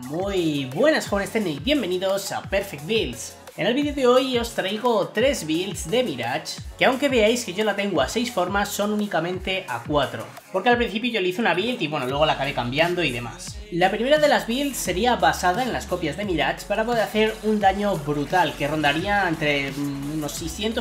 Muy buenas jóvenes y bienvenidos a Perfect Builds. En el vídeo de hoy os traigo 3 builds de Mirage, que aunque veáis que yo la tengo a 6 formas, son únicamente a 4. Porque al principio yo le hice una build y bueno, luego la acabé cambiando y demás. La primera de las builds sería basada en las copias de Mirage para poder hacer un daño brutal, que rondaría entre unos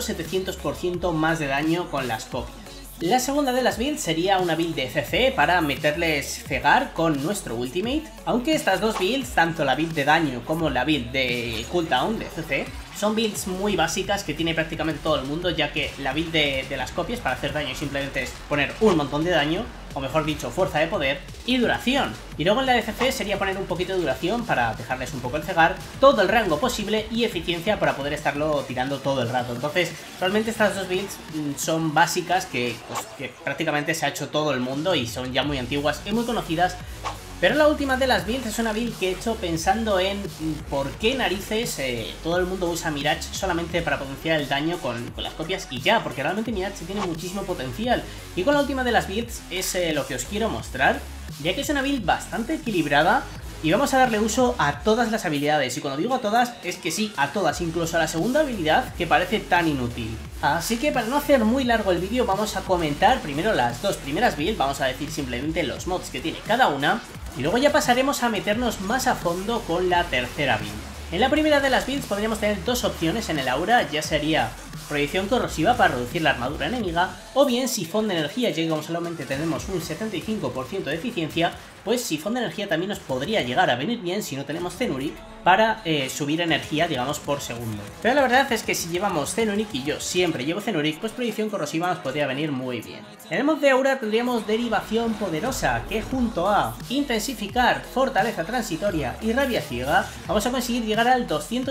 600-700% más de daño con las copias. La segunda de las builds sería una build de CC para meterles cegar con nuestro ultimate, aunque estas dos builds, tanto la build de daño como la build de cooldown de CC, son builds muy básicas que tiene prácticamente todo el mundo, ya que la build de las copias para hacer daño simplemente es poner un montón de daño, o mejor dicho, fuerza de poder y duración. Y luego en la de CC sería poner un poquito de duración para dejarles un poco el cegar, todo el rango posible y eficiencia para poder estarlo tirando todo el rato. Entonces, realmente estas dos builds son básicas que prácticamente se ha hecho todo el mundo y son ya muy antiguas y muy conocidas. Pero la última de las builds es una build que he hecho pensando en por qué narices todo el mundo usa Mirage solamente para potenciar el daño con las copias y ya, porque realmente Mirage tiene muchísimo potencial. Y con la última de las builds es lo que os quiero mostrar, ya que es una build bastante equilibrada y vamos a darle uso a todas las habilidades. Y cuando digo a todas, es que sí, a todas, incluso a la segunda habilidad que parece tan inútil. Así que para no hacer muy largo el vídeo vamos a comentar primero las dos primeras builds, vamos a decir simplemente los mods que tiene cada una. Y luego ya pasaremos a meternos más a fondo con la tercera build. En la primera de las builds podríamos tener dos opciones en el aura, ya sería proyección corrosiva para reducir la armadura enemiga, o bien sifón de energía, ya que como solamente tenemos un 75% de eficiencia, pues sifón de energía también nos podría llegar a venir bien si no tenemos Cenuric, para subir energía, digamos, por segundo. Pero la verdad es que si llevamos Cenuric, y yo siempre llevo Cenuric, pues proyección corrosiva nos podría venir muy bien. En el mod de aura tendríamos derivación poderosa, que junto a intensificar, fortaleza transitoria y rabia ciega, vamos a conseguir llegar al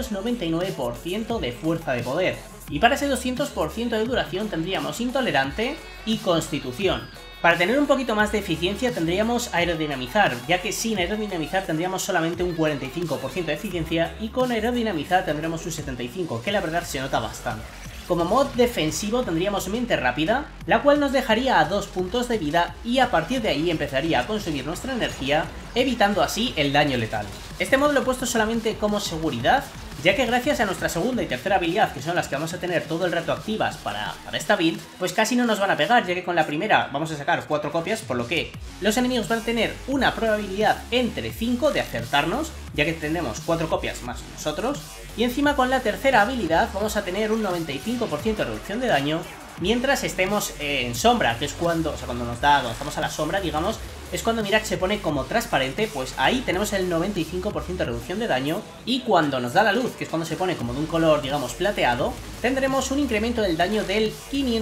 299% de fuerza de poder. Y para ese 200% de duración tendríamos intolerante y constitución. Para tener un poquito más de eficiencia tendríamos aerodinamizar, ya que sin aerodinamizar tendríamos solamente un 45% de eficiencia y con aerodinamizar tendremos un 75%, que la verdad se nota bastante. Como mod defensivo tendríamos mente rápida, la cual nos dejaría a 2 puntos de vida y a partir de ahí empezaría a consumir nuestra energía, evitando así el daño letal. Este mod lo he puesto solamente como seguridad, ya que gracias a nuestra segunda y tercera habilidad, que son las que vamos a tener todo el rato activas para esta build, pues casi no nos van a pegar, ya que con la primera vamos a sacar 4 copias, por lo que los enemigos van a tener una probabilidad entre 5 de acertarnos, ya que tendremos 4 copias más nosotros, y encima con la tercera habilidad vamos a tener un 95% de reducción de daño, mientras estemos en sombra, que es cuando cuando estamos a la sombra, digamos, es cuando Mirage se pone como transparente, pues ahí tenemos el 95% de reducción de daño, y cuando nos da la luz, que es cuando se pone como de un color, digamos, plateado, tendremos un incremento del daño del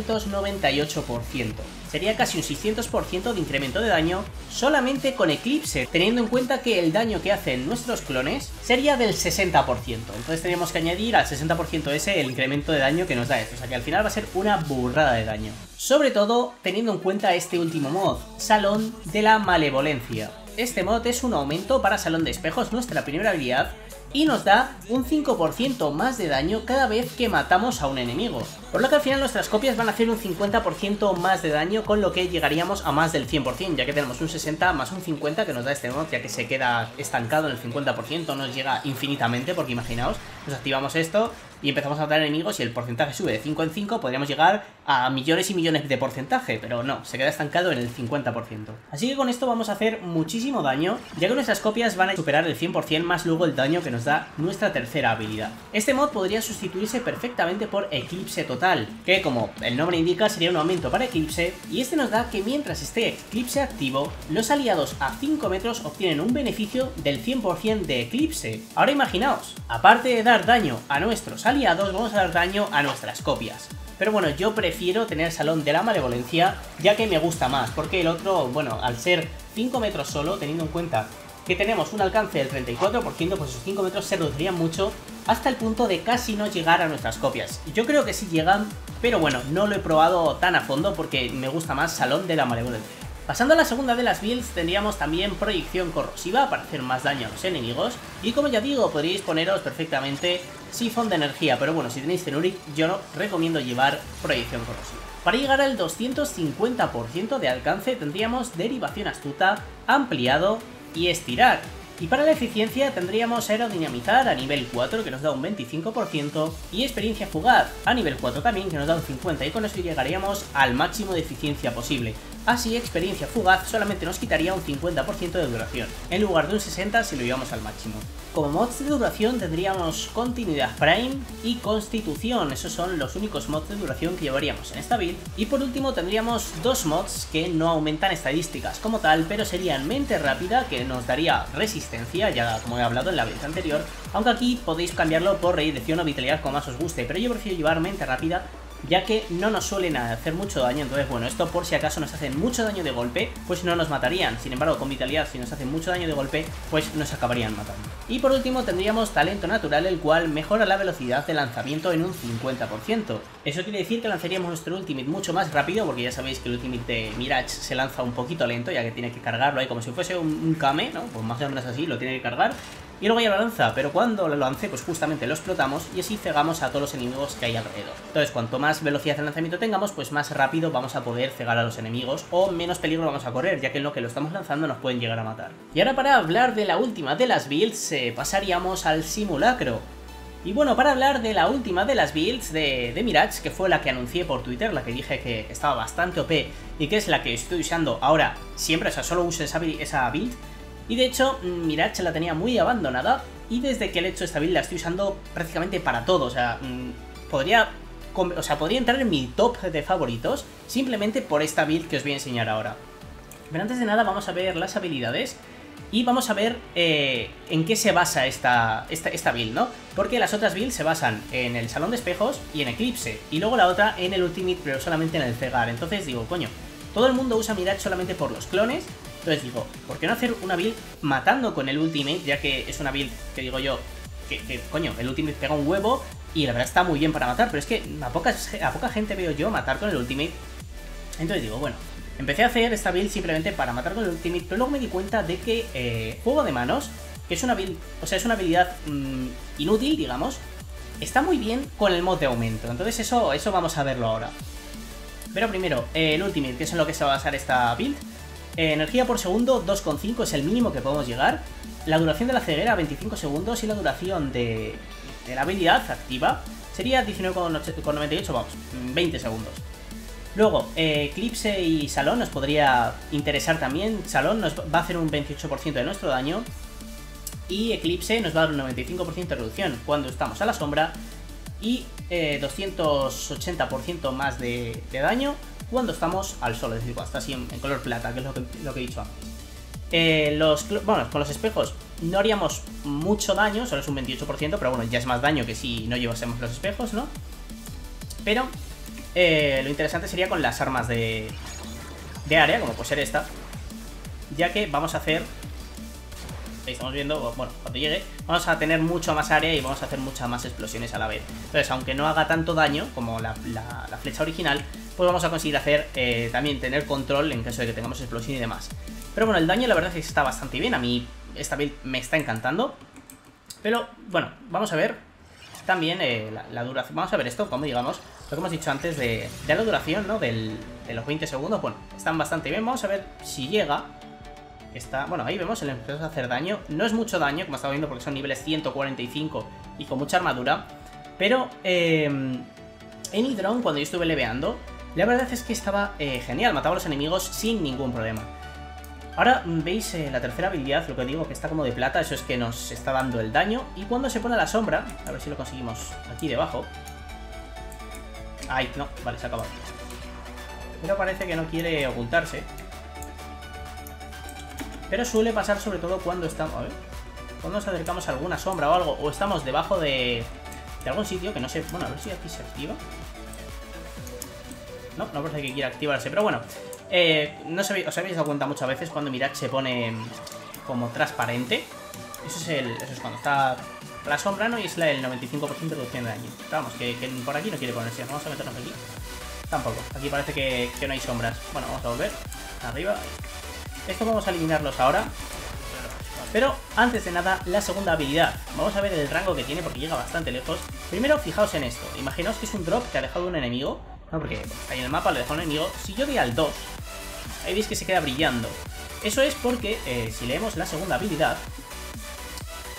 598%. Sería casi un 600% de incremento de daño solamente con Eclipse, teniendo en cuenta que el daño que hacen nuestros clones sería del 60%. Entonces tenemos que añadir al 60% ese el incremento de daño que nos da esto, o sea que al final va a ser una burrada de daño. Sobre todo teniendo en cuenta este último mod, Salón de la Malevolencia. Este mod es un aumento para Salón de Espejos, nuestra primera habilidad, y nos da un 5% más de daño cada vez que matamos a un enemigo. Por lo que al final nuestras copias van a hacer un 50% más de daño, con lo que llegaríamos a más del 100%, ya que tenemos un 60 más un 50 que nos da este mod, ya que se queda estancado en el 50%, nos llega infinitamente, porque imaginaos, nos activamos esto y empezamos a matar enemigos y el porcentaje sube de 5 en 5, podríamos llegar a millones y millones de porcentaje, pero no, se queda estancado en el 50%. Así que con esto vamos a hacer muchísimo daño, ya que nuestras copias van a superar el 100% más luego el daño que nos da nuestra tercera habilidad. Este mod podría sustituirse perfectamente por Eclipse Total, que como el nombre indica sería un aumento para Eclipse, y este nos da que mientras esté Eclipse activo, los aliados a 5 metros obtienen un beneficio del 100% de Eclipse. Ahora imaginaos, aparte de dar daño a nuestros aliados, vamos a dar daño a nuestras copias. Pero bueno, yo prefiero tener Salón de la Malevolencia, ya que me gusta más, porque el otro, bueno, al ser 5 metros solo, teniendo en cuenta que tenemos un alcance del 34%, pues esos 5 metros se reducirían mucho hasta el punto de casi no llegar a nuestras copias. Yo creo que sí llegan, pero bueno, no lo he probado tan a fondo porque me gusta más Salón de la Malevolencia. Pasando a la segunda de las builds, tendríamos también proyección corrosiva para hacer más daño a los enemigos, y como ya digo, podríais poneros perfectamente sifón de energía, pero bueno, si tenéis Cenuric, yo no recomiendo llevar proyección corrosiva. Para llegar al 250% de alcance tendríamos derivación astuta, ampliado y estirar. Y para la eficiencia tendríamos aerodinamizar a nivel 4, que nos da un 25%, y experiencia fugaz a nivel 4 también, que nos da un 50%, y con eso llegaríamos al máximo de eficiencia posible. Así, experiencia fugaz solamente nos quitaría un 50% de duración, en lugar de un 60% si lo llevamos al máximo. Como mods de duración tendríamos continuidad prime y constitución, esos son los únicos mods de duración que llevaríamos en esta build. Y por último tendríamos dos mods que no aumentan estadísticas como tal, pero serían mente rápida, que nos daría resistencia, ya como he hablado en la build anterior, aunque aquí podéis cambiarlo por reedición o vitalidad como más os guste, pero yo prefiero llevar mente rápida, ya que no nos suelen hacer mucho daño. Entonces bueno, esto por si acaso nos hacen mucho daño de golpe, pues no nos matarían. Sin embargo, con vitalidad, si nos hacen mucho daño de golpe, pues nos acabarían matando. Y por último tendríamos talento natural, el cual mejora la velocidad de lanzamiento en un 50%. Eso quiere decir que lanzaríamos nuestro ultimate mucho más rápido, porque ya sabéis que el ultimate de Mirage se lanza un poquito lento, ya que tiene que cargarlo ahí como si fuese un Kame, ¿no? Pues más o menos así, lo tiene que cargar. Y luego ya lo lanza, pero cuando lo lance, pues justamente lo explotamos y así cegamos a todos los enemigos que hay alrededor. Entonces, cuanto más velocidad de lanzamiento tengamos, pues más rápido vamos a poder cegar a los enemigos o menos peligro vamos a correr, ya que en lo que lo estamos lanzando nos pueden llegar a matar. Y ahora, para hablar de la última de las builds, pasaríamos al simulacro. Y bueno, para hablar de la última de las builds de Mirage, que fue la que anuncié por Twitter, la que dije que estaba bastante OP y que es la que estoy usando ahora siempre, o sea, solo uso esa build. Y de hecho, Mirage la tenía muy abandonada y desde que le he hecho esta build la estoy usando prácticamente para todo. O sea, podría entrar en mi top de favoritos simplemente por esta build que os voy a enseñar ahora. Pero antes de nada vamos a ver las habilidades y vamos a ver en qué se basa esta build, ¿no? Porque las otras builds se basan en el salón de espejos y en Eclipse, y luego la otra en el ultimate, pero solamente en el cegar. Entonces digo, coño, todo el mundo usa Mirage solamente por los clones. Entonces digo, ¿por qué no hacer una build matando con el ultimate? Ya que es una build que digo yo, que coño, el ultimate pega un huevo y la verdad está muy bien para matar, pero es que a poca gente veo yo matar con el ultimate. Entonces digo, bueno, empecé a hacer esta build simplemente para matar con el ultimate, pero luego me di cuenta de que juego de manos, que es una build, o sea, es una habilidad inútil, digamos, está muy bien con el mod de aumento. Entonces eso vamos a verlo ahora. Pero primero, el ultimate, que es en lo que se va a basar esta build. Energía por segundo, 2,5 es el mínimo que podemos llegar. La duración de la ceguera, 25 segundos. Y la duración de la habilidad activa sería 19,98, vamos, 20 segundos. Luego, Eclipse y Salón nos podría interesar también. Salón nos va a hacer un 28% de nuestro daño. Y Eclipse nos va a dar un 95% de reducción cuando estamos a la sombra. Y 280% más de daño cuando estamos al sol, es decir, cuando está así en color plata, que es lo que he dicho antes. Bueno, con los espejos no haríamos mucho daño, solo es un 28%, pero bueno, ya es más daño que si no llevásemos los espejos, ¿no? Pero lo interesante sería con las armas de área, como puede ser esta, ya que vamos a hacer, estamos viendo, bueno, cuando llegue, vamos a tener mucho más área y vamos a hacer muchas más explosiones a la vez. Entonces, aunque no haga tanto daño como la flecha original, pues vamos a conseguir hacer también tener control en caso de que tengamos explosión y demás. Pero bueno, el daño la verdad es que está bastante bien. A mí esta build me está encantando. Pero bueno, vamos a ver también la duración. Vamos a ver esto, como digamos, lo que hemos dicho antes de la duración, ¿no? De los 20 segundos. Bueno, están bastante bien. Vamos a ver si llega. Bueno, ahí vemos el empezó a hacer daño. No es mucho daño, como estaba viendo, porque son niveles 145 y con mucha armadura. Pero en Hydron, cuando yo estuve leveando, la verdad es que estaba genial. Mataba a los enemigos sin ningún problema. Ahora veis la tercera habilidad, lo que digo, que está como de plata. Eso es que nos está dando el daño. Y cuando se pone a la sombra, a ver si lo conseguimos aquí debajo. Ay, no, vale, se ha acabado. Pero parece que no quiere ocultarse. Pero suele pasar sobre todo cuando estamos... A ver, cuando nos acercamos a alguna sombra o algo, o estamos debajo de algún sitio que no sé... Bueno, a ver si aquí se activa. No parece que quiera activarse, pero bueno. No os habéis dado cuenta muchas veces cuando Mirage se pone como transparente. Eso es cuando está la sombra, ¿no? Y es el 95% de reducción de daño. Pero vamos, que por aquí no quiere ponerse. Vamos a meternos aquí. Tampoco. Aquí parece que no hay sombras. Bueno, vamos a volver. Arriba. Esto vamos a eliminarlos ahora. Pero antes de nada, la segunda habilidad. Vamos a ver el rango que tiene porque llega bastante lejos. Primero, fijaos en esto. Imaginaos que es un drop que ha dejado un enemigo. No, porque ahí en el mapa lo dejó un enemigo. Si yo doy al 2, ahí veis que se queda brillando. Eso es porque, si leemos la segunda habilidad,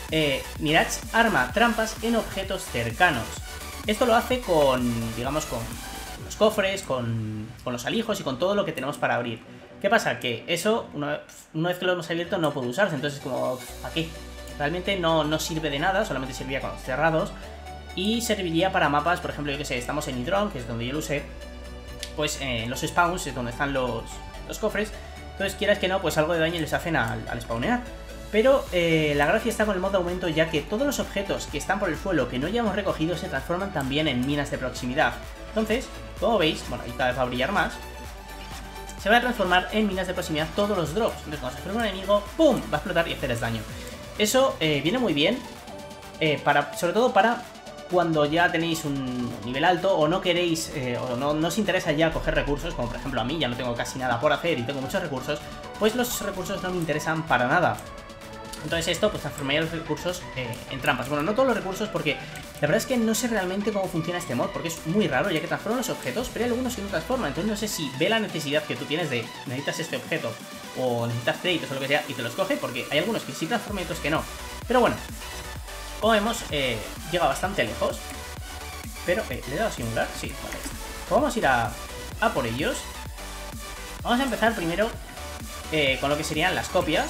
Mirage arma trampas en objetos cercanos. Esto lo hace con, digamos, con los cofres, con los alijos y con todo lo que tenemos para abrir. ¿Qué pasa? Que eso, una vez que lo hemos abierto, no puede usarse. Entonces, como, ¿para qué? Realmente no sirve de nada, solamente serviría con los cerrados. Y serviría para mapas, por ejemplo, yo que sé, estamos en Hydron, que es donde yo lo usé. Pues en los spawns es donde están los cofres. Entonces, quieras que no, pues algo de daño les hacen al spawnear. Pero la gracia está con el mod de aumento, ya que todos los objetos que están por el suelo que no hayamos recogido se transforman también en minas de proximidad. Entonces, como veis, bueno, y cada vez va a brillar más, se va a transformar en minas de proximidad todos los drops. Entonces, cuando se forma un enemigo, ¡pum!, va a explotar y hacerles daño. Eso viene muy bien, sobre todo para cuando ya tenéis un nivel alto o no queréis, o no os interesa ya coger recursos, como por ejemplo a mí, ya no tengo casi nada por hacer y tengo muchos recursos, pues los recursos no me interesan para nada. Entonces esto pues transformaría los recursos en trampas. Bueno, no todos los recursos, porque la verdad es que no sé realmente cómo funciona este mod, porque es muy raro, ya que transforma los objetos, pero hay algunos que no transforman. Entonces no sé si ve la necesidad que tú tienes de necesitas este objeto o necesitas créditos o lo que sea y te los coge, porque hay algunos que sí transforman y otros que no. Pero bueno, como vemos, llega bastante lejos. Pero, ¿le he dado a simular? Sí, vale. Pues vamos a ir a por ellos. Vamos a empezar primero con lo que serían las copias.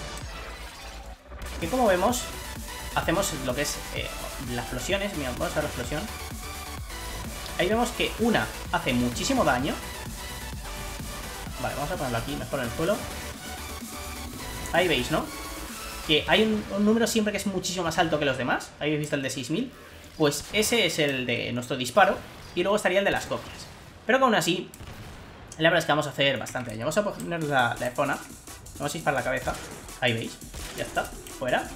Que como vemos, hacemos lo que es las explosiones. Mira, vamos a ver la explosión. Ahí vemos que una hace muchísimo daño. Vale, vamos a ponerlo aquí, mejor en el suelo. Ahí veis, ¿no? Que hay un número siempre que es muchísimo más alto que los demás. Ahí habéis visto el de 6000. Pues ese es el de nuestro disparo. Y luego estaría el de las copias. Pero que aún así, la verdad es que vamos a hacer bastante daño. Vamos a poner la epona. Vamos a disparar la cabeza. Ahí veis, ya está, fuera.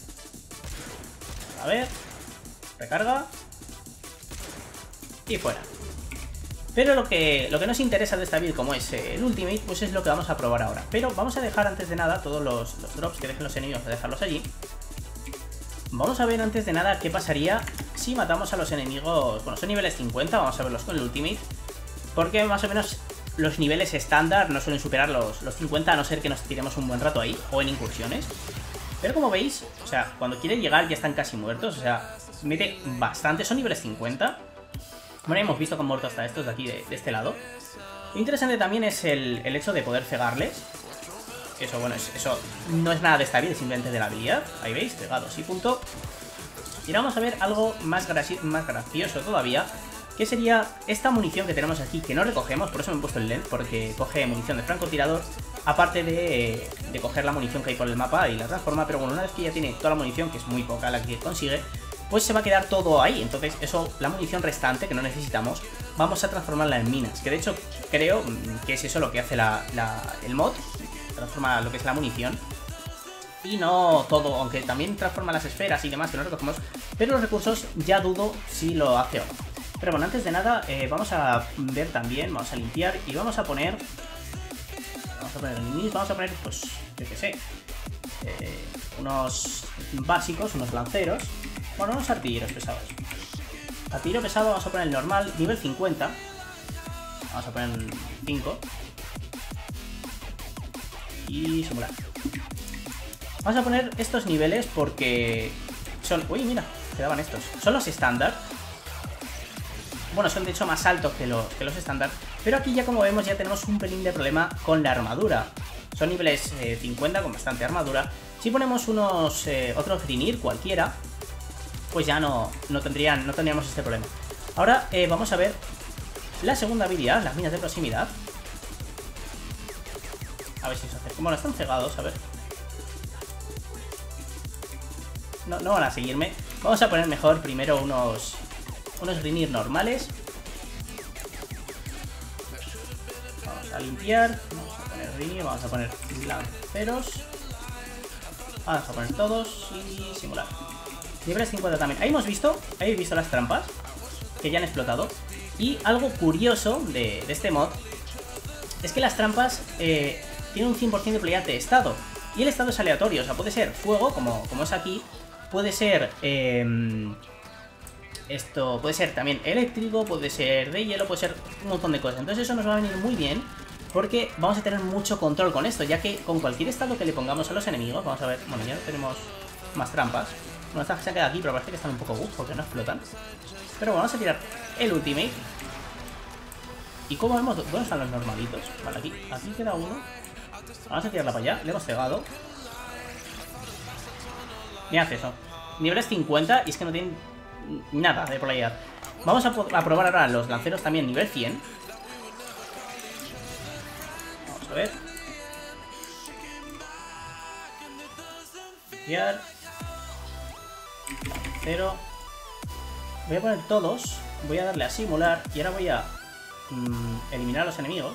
A ver, recarga y fuera. Pero lo que nos interesa de esta build, como es el Ultimate, pues es lo que vamos a probar ahora. Pero vamos a dejar antes de nada todos los drops que dejen los enemigos, a dejarlos allí. Vamos a ver antes de nada qué pasaría si matamos a los enemigos. Bueno, son niveles 50, vamos a verlos con el Ultimate, porque más o menos los niveles estándar no suelen superar los 50, a no ser que nos tiremos un buen rato ahí, o en incursiones. Pero como veis, o sea, cuando quieren llegar ya están casi muertos, o sea, mete bastante, son niveles 50. Bueno, hemos visto que han muerto hasta estos de aquí, de este lado. Lo interesante también es el hecho de poder cegarles. Eso, bueno, eso no es nada de esta build, simplemente de la habilidad. Ahí veis, cegados y punto. Y ahora vamos a ver algo más gracioso todavía, que sería esta munición que tenemos aquí, que no recogemos. Por eso me he puesto el LED, porque coge munición de francotirador, aparte de coger la munición que hay por el mapa y la transforma. Pero bueno, una vez que ya tiene toda la munición, que es muy poca la que consigue, pues se va a quedar todo ahí. Entonces eso, la munición restante que no necesitamos, vamos a transformarla en minas. Que de hecho creo que es eso lo que hace el mod, transforma lo que es la munición. Y no todo, aunque también transforma las esferas y demás que no recogemos, pero los recursos ya dudo si lo hace o no. Pero bueno, antes de nada, vamos a ver también, vamos a limpiar y vamos a poner pues, yo qué sé, unos básicos, unos lanceros, bueno, unos artilleros pesados. Artillero pesado vamos a poner el normal, nivel 50, vamos a poner 5 y simular. Vamos a poner estos niveles porque son, uy, mira, quedaban estos, son los estándar. Bueno, son de hecho más altos que los estándar, pero aquí ya como vemos ya tenemos un pelín de problema con la armadura. Son niveles 50 con bastante armadura. Si ponemos otros Grinir cualquiera, pues ya no tendríamos este problema. Ahora vamos a ver la segunda habilidad, las minas de proximidad. A ver si se acerca. Bueno, están cegados, a ver. No van a seguirme. Vamos a poner mejor primero unos Grinir normales. Vamos a limpiar. Vamos a poner Grinir, vamos a poner lanceros. Vamos a poner todos y simular. Niveles 50 también. Ahí habéis visto las trampas que ya han explotado. Y algo curioso de este mod es que las trampas tienen un 100% de probabilidad de estado. Y el estado es aleatorio, o sea, puede ser fuego, como es aquí. Puede ser puede ser también eléctrico, puede ser de hielo, puede ser un montón de cosas. Entonces eso nos va a venir muy bien, porque vamos a tener mucho control con esto, ya que con cualquier estado que le pongamos a los enemigos, vamos a ver, bueno, ya tenemos más trampas. Bueno, estas se han quedado aquí, pero parece que están un poco porque no explotan. Pero bueno, vamos a tirar el ultimate. ¿Y cómo vemos? ¿Dónde están los normalitos? Vale, aquí queda uno. Vamos a tirarla para allá, le hemos cegado. Mirad eso. Niveles 50 y es que no tienen nada de probabilidad. Vamos a probar ahora los lanceros también nivel 100. Vamos a ver. Lancero. Voy a poner todos. Voy a darle a simular. Y ahora voy a eliminar a los enemigos.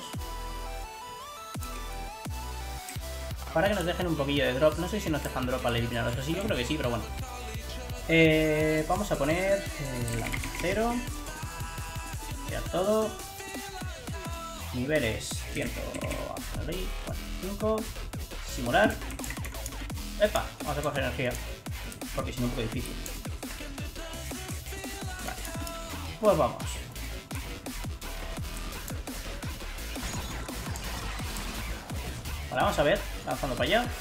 Para que nos dejen un poquillo de drop. No sé si nos dejan drop al eliminarlos así. Yo creo que sí, pero bueno. Vamos a poner el lancero. Ya todo. Niveles 145. Simular. Epa, vamos a coger energía. Porque si no, un poco difícil. Vale. Pues vamos. Vale, vamos a ver. Lanzando para allá.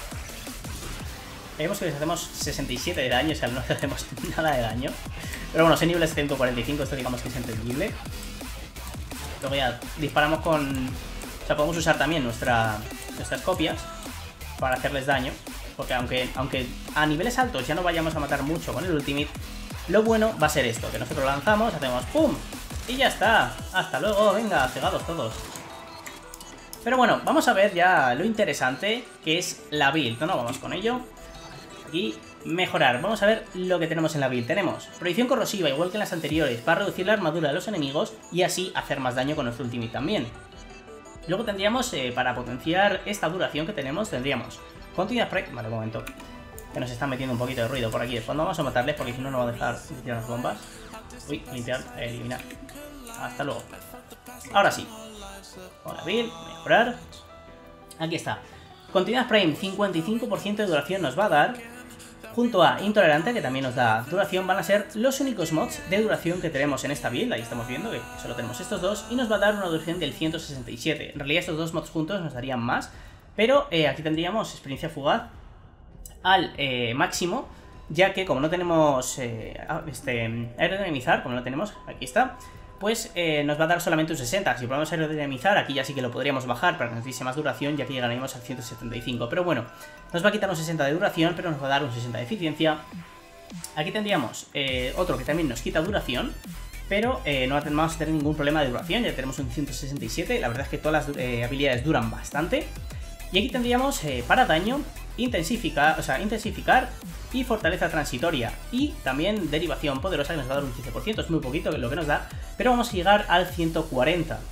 Vemos que les hacemos 67 de daño, o sea, no les hacemos nada de daño. Pero bueno, ese nivel es 145, esto digamos que es entendible. Luego ya disparamos con... O sea, podemos usar también nuestras copias para hacerles daño. Porque aunque a niveles altos ya no vayamos a matar mucho con el ultimate, lo bueno va a ser esto, que nosotros lanzamos, hacemos ¡pum! Y ya está. Hasta luego, venga, cegados todos. Pero bueno, vamos a ver ya lo interesante que es la build, ¿no? Vamos con ello. Aquí, mejorar. Vamos a ver lo que tenemos en la build. Tenemos proyección corrosiva, igual que en las anteriores, para reducir la armadura de los enemigos y así hacer más daño con nuestro ultimate también. Luego tendríamos, para potenciar esta duración que tenemos, tendríamos continuidad spray. Vale, un momento. Que nos están metiendo un poquito de ruido por aquí de fondo. Vamos a matarles porque si no, no va a dejar de tirar las bombas. Uy, limpiar, eliminar. Hasta luego. Ahora sí. Hola, build, mejorar. Aquí está. Continuidad Prime, 55% de duración nos va a dar. Junto a Intolerante, que también nos da duración, van a ser los únicos mods de duración que tenemos en esta build. Ahí estamos viendo que solo tenemos estos dos. Y nos va a dar una duración del 167. En realidad estos dos mods juntos nos darían más. Pero aquí tendríamos experiencia fugaz al máximo. Ya que como no tenemos aerodinamizar, como no tenemos, aquí está, pues nos va a dar solamente un 60. Si podemos aerodinamizar, aquí ya sí que lo podríamos bajar para que nos diese más duración, ya que llegaríamos al 175. Pero bueno, nos va a quitar un 60 de duración, pero nos va a dar un 60 de eficiencia. Aquí tendríamos otro que también nos quita duración, pero no vamos a tener ningún problema de duración, ya tenemos un 167. La verdad es que todas las habilidades duran bastante. Y aquí tendríamos para daño, intensificar y fortaleza transitoria. Y también derivación poderosa, que nos va a dar un 15%, es muy poquito lo que nos da, pero vamos a llegar al 140.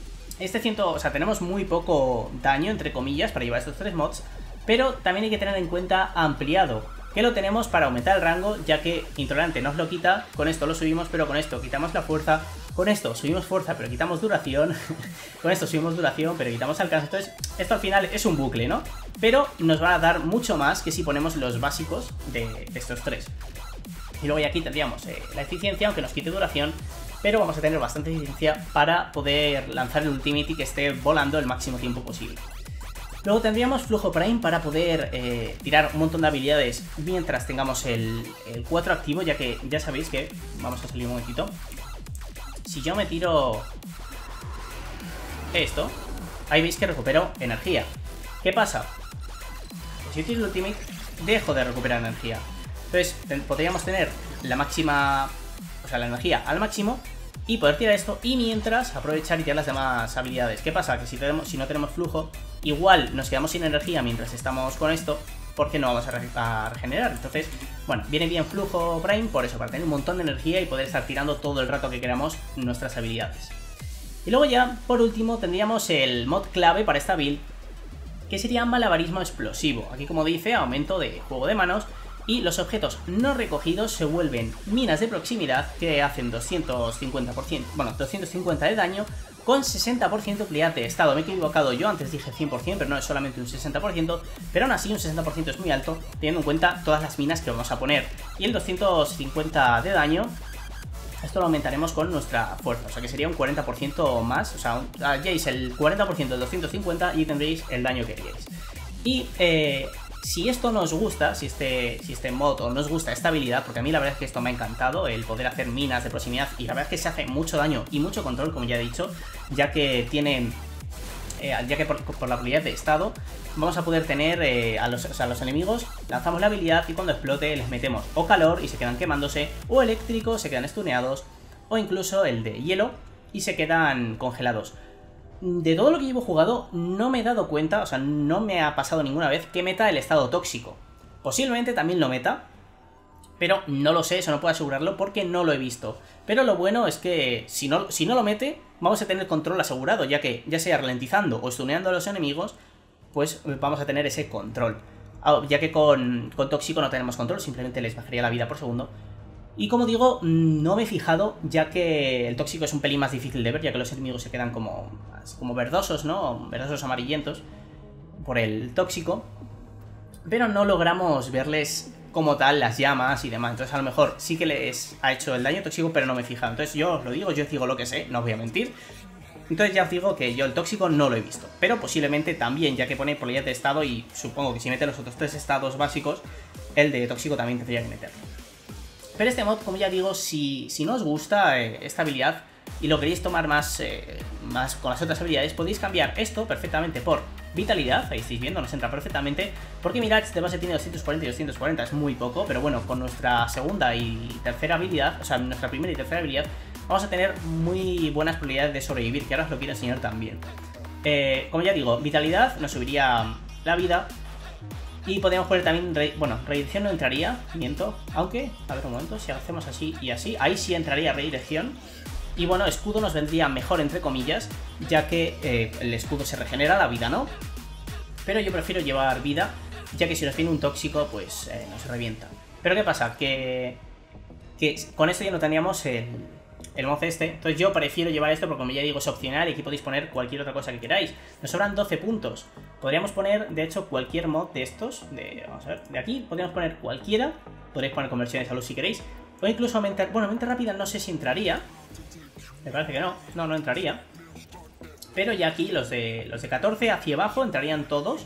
Tenemos muy poco daño, entre comillas, para llevar estos tres mods, pero también hay que tener en cuenta ampliado, que lo tenemos para aumentar el rango, ya que Intolerante nos lo quita, con esto lo subimos, pero con esto quitamos la fuerza, con esto subimos fuerza, pero quitamos duración, con esto subimos duración, pero quitamos alcance. Entonces, esto al final es un bucle, ¿no? Pero nos va a dar mucho más que si ponemos los básicos de estos tres. Y luego ya aquí tendríamos la eficiencia, aunque nos quite duración, pero vamos a tener bastante eficiencia para poder lanzar el ultimate y que esté volando el máximo tiempo posible. Luego tendríamos flujo prime para poder tirar un montón de habilidades mientras tengamos el 4 activo, ya que ya sabéis que... Vamos a salir un momentito. Si yo me tiro esto, ahí veis que recupero energía. ¿Qué pasa? Pues si tiro el ultimate, dejo de recuperar energía. Entonces podríamos tener la máxima... O sea, la energía al máximo y poder tirar esto y mientras aprovechar y tirar las demás habilidades. ¿Qué pasa? Que si no tenemos flujo, igual nos quedamos sin energía mientras estamos con esto, porque no vamos a regenerar. Entonces, bueno, viene bien flujo prime por eso, para tener un montón de energía y poder estar tirando todo el rato que queramos nuestras habilidades. Y luego ya, por último, tendríamos el mod clave para esta build, que sería malabarismo explosivo. Aquí, como dice, aumento de juego de manos. Y los objetos no recogidos se vuelven minas de proximidad que hacen 250 de daño con 60% utilidad de estado. Me he equivocado, yo antes dije 100%, pero no es solamente un 60%, pero aún así un 60% es muy alto, teniendo en cuenta todas las minas que vamos a poner. Y el 250 de daño, esto lo aumentaremos con nuestra fuerza, o sea que sería un 40% más, o sea, haríais el 40% del 250 y tendréis el daño que queríais. Y Si esto no os gusta, si este mod o no os gusta esta habilidad, porque a mí la verdad es que esto me ha encantado, el poder hacer minas de proximidad, y la verdad es que se hace mucho daño y mucho control, como ya he dicho, ya que tienen... ya que por la habilidad de estado vamos a poder tener a los enemigos, lanzamos la habilidad y cuando explote les metemos o calor y se quedan quemándose, o eléctrico, se quedan stuneados, o incluso el de hielo y se quedan congelados. De todo lo que llevo jugado no me he dado cuenta, o sea, no me ha pasado ninguna vez que meta el estado tóxico. Posiblemente también lo meta, pero no lo sé, eso no puedo asegurarlo porque no lo he visto. Pero lo bueno es que si no lo mete, vamos a tener control asegurado, ya que ya sea ralentizando o stuneando a los enemigos, pues vamos a tener ese control. Ya que con tóxico no tenemos control, simplemente les bajaría la vida por segundo. Y como digo, no me he fijado, ya que el tóxico es un pelín más difícil de ver, ya que los enemigos se quedan como verdosos, ¿no? Verdosos amarillentos por el tóxico. Pero no logramos verles como tal las llamas y demás. Entonces a lo mejor sí que les ha hecho el daño tóxico, pero no me he fijado. Entonces yo os lo digo, yo os digo lo que sé, no os voy a mentir. Entonces ya os digo que yo el tóxico no lo he visto. Pero posiblemente también, ya que pone probabilidad de estado y supongo que si mete los otros 3 estados básicos, el de tóxico también tendría que meterlo. Pero este mod, como ya digo, si no os gusta esta habilidad y lo queréis tomar más con las otras habilidades, podéis cambiar esto perfectamente por vitalidad. Ahí estáis viendo, nos entra perfectamente. Porque mirad, de base tiene 240 y 240, es muy poco. Pero bueno, con nuestra segunda y tercera habilidad, o sea, nuestra primera y tercera habilidad, vamos a tener muy buenas probabilidades de sobrevivir, que ahora os lo quiero enseñar también. Como ya digo, vitalidad nos subiría la vida. Y podemos poner también, redirección no entraría, miento, aunque, a ver un momento, si hacemos así y así, ahí sí entraría redirección. Y bueno, escudo nos vendría mejor, entre comillas, ya que el escudo se regenera, la vida no. Pero yo prefiero llevar vida, ya que si nos viene un tóxico, pues nos revienta. Pero ¿qué pasa? Que con esto ya no tendríamos el mod este. Entonces yo prefiero llevar esto porque, como ya digo, es opcional y aquí podéis poner cualquier otra cosa que queráis. Nos sobran 12 puntos. Podríamos poner, de hecho, cualquier mod de estos. Vamos a ver, de aquí podríamos poner cualquiera. Podréis poner conversiones a luz si queréis. O incluso aumentar... Bueno, mente rápida no sé si entraría. Me parece que no. No entraría. Pero ya aquí los de 14 hacia abajo entrarían todos.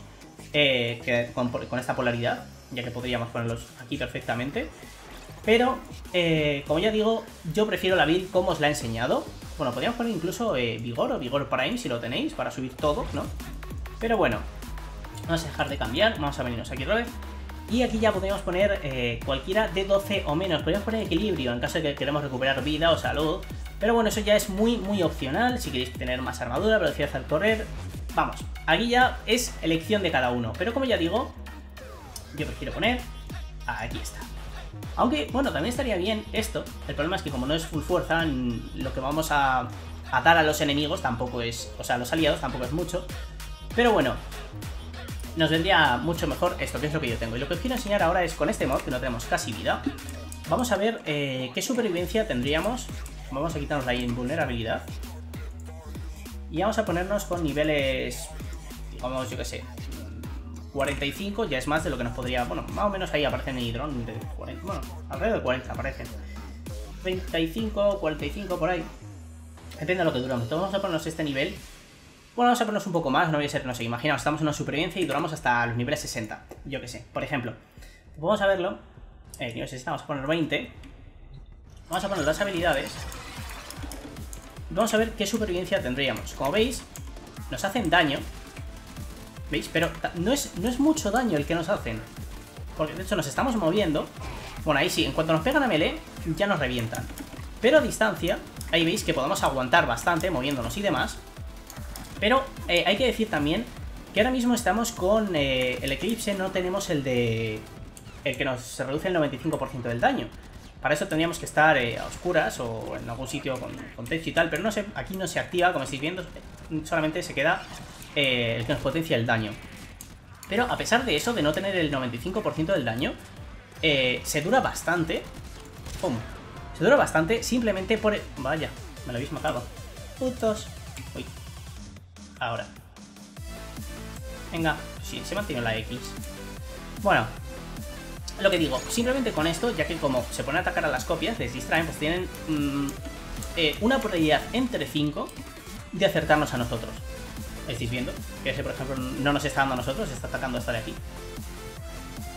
Con esta polaridad. Ya que podríamos ponerlos aquí perfectamente. Pero, como ya digo, yo prefiero la build como os la he enseñado. Bueno, podríamos poner incluso Vigor o Vigor Prime si lo tenéis, para subir todos, ¿no? Pero bueno, vamos a dejar de cambiar, vamos a venirnos aquí otra vez. Y aquí ya podríamos poner cualquiera de 12 o menos. Podríamos poner equilibrio en caso de que queramos recuperar vida o salud. Pero bueno, eso ya es muy opcional. Si queréis tener más armadura, velocidad al correr. Vamos, aquí ya es elección de cada uno. Pero como ya digo, yo prefiero poner... Aquí está. Aunque, bueno, también estaría bien esto. El problema es que como no es full fuerza, lo que vamos a dar a los enemigos tampoco es... O sea, a los aliados tampoco es mucho. Pero bueno, nos vendría mucho mejor esto, que es lo que yo tengo. Y lo que os quiero enseñar ahora es con este mod, que no tenemos casi vida. Vamos a ver qué supervivencia tendríamos. Vamos a quitarnos la invulnerabilidad. Y vamos a ponernos con niveles, digamos, yo qué sé, 45, ya es más de lo que nos podría... Bueno, más o menos ahí aparecen en Hidron de 40, bueno, alrededor de 40 aparecen. 35, 45, por ahí. Depende de lo que duramos. Entonces vamos a ponernos este nivel. Bueno, vamos a ponernos un poco más, no voy a ser, no sé, imaginaos, estamos en una supervivencia y duramos hasta los niveles 60, yo qué sé, por ejemplo. Vamos a verlo, nivel 60, vamos a poner 20. Vamos a poner las habilidades. Vamos a ver qué supervivencia tendríamos. Como veis, nos hacen daño. ¿Veis? Pero no es mucho daño el que nos hacen. Porque de hecho nos estamos moviendo. Bueno, ahí sí, en cuanto nos pegan a melee, ya nos revientan. Pero a distancia, ahí veis que podemos aguantar bastante moviéndonos y demás. Pero hay que decir también que ahora mismo estamos con el Eclipse, no tenemos el que nos reduce el 95% del daño. Para eso tendríamos que estar a oscuras o en algún sitio con techo y tal, pero no sé, aquí no se activa, como estáis viendo, solamente se queda el que nos potencia el daño. Pero a pesar de eso, de no tener el 95% del daño, se dura bastante. ¡Pum! Se dura bastante simplemente por... Vaya, me lo habéis matado. Putos. Uy. Ahora. Venga, sí, se mantiene la X. Bueno, lo que digo, simplemente con esto, ya que como se pone a atacar a las copias, les distraen, pues tienen una probabilidad entre 5 de acertarnos a nosotros. ¿Estáis viendo? Que ese, por ejemplo, no nos está dando a nosotros, está atacando a esta de aquí.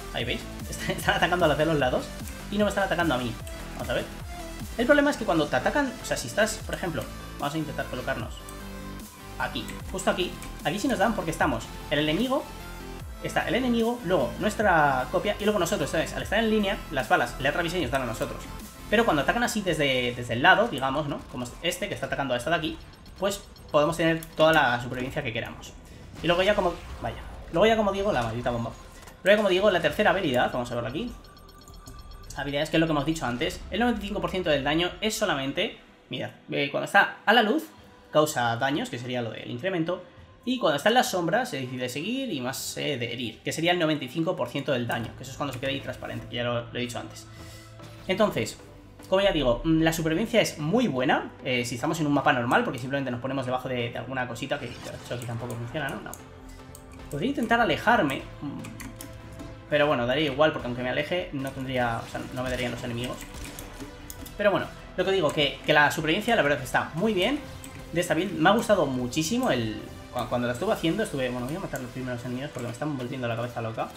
Ahí veis, están atacando a los de los lados y no me están atacando a mí. Vamos a ver. El problema es que cuando te atacan, o sea, si estás, por ejemplo, vamos a intentar colocarnos aquí, justo aquí. Aquí sí nos dan porque estamos el enemigo, está el enemigo, luego nuestra copia y luego nosotros, ¿sabes? Al estar en línea, las balas le atraviesan y nos dan a nosotros. Pero cuando atacan así desde el lado, digamos, ¿no? Como este que está atacando a esta de aquí, pues podemos tener toda la supervivencia que queramos. Y luego ya como... vaya. Luego ya como digo, la maldita bomba. Luego ya como digo, la tercera habilidad, vamos a verlo aquí. Habilidades que es lo que hemos dicho antes. El 95% del daño es solamente... mirad, cuando está a la luz, causa daños, que sería lo del incremento. Y cuando está en las sombras, se decide seguir y más de herir, que sería el 95% del daño. Que eso es cuando se queda ahí transparente, que ya lo he dicho antes. Entonces... como ya digo, la supervivencia es muy buena si estamos en un mapa normal, porque simplemente nos ponemos debajo de alguna cosita, que eso aquí tampoco funciona, ¿no? No. Podría intentar alejarme, pero bueno, daría igual, porque aunque me aleje, no tendría, o sea, no me darían los enemigos. Pero bueno, lo que digo, que la supervivencia, la verdad, está muy bien de esta build. Me ha gustado muchísimo cuando la estuve haciendo, bueno, voy a matar los primeros enemigos porque me están volviendo la cabeza loca.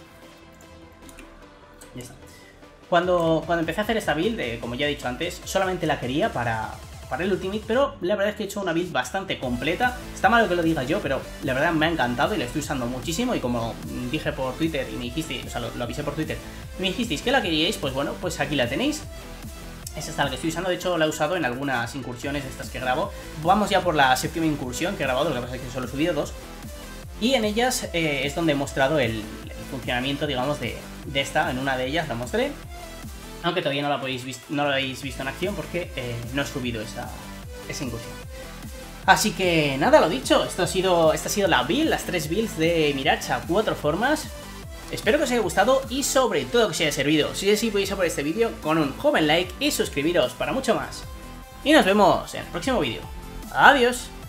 Ya está. Cuando empecé a hacer esta build, como ya he dicho antes, solamente la quería para el Ultimate, pero la verdad es que he hecho una build bastante completa. Está malo que lo diga yo, pero la verdad me ha encantado y la estoy usando muchísimo. Y como dije por Twitter y me dijisteis, o sea, lo avisé por Twitter, y me dijisteis que la queríais, pues bueno, pues aquí la tenéis. Es esta la que estoy usando, de hecho la he usado en algunas incursiones estas que grabo. Vamos ya por la séptima incursión que he grabado, lo que pasa es que solo he subido 2. Y en ellas es donde he mostrado el funcionamiento, digamos, de esta. En una de ellas la mostré. Aunque todavía no la habéis visto en acción porque no he subido esa incursión. Así que nada, lo dicho, esta ha sido la build, las 3 builds de Mirage a 4 formas. Espero que os haya gustado y sobre todo que os haya servido. Si es así, podéis apoyar este vídeo con un joven like y suscribiros para mucho más. Y nos vemos en el próximo vídeo. Adiós.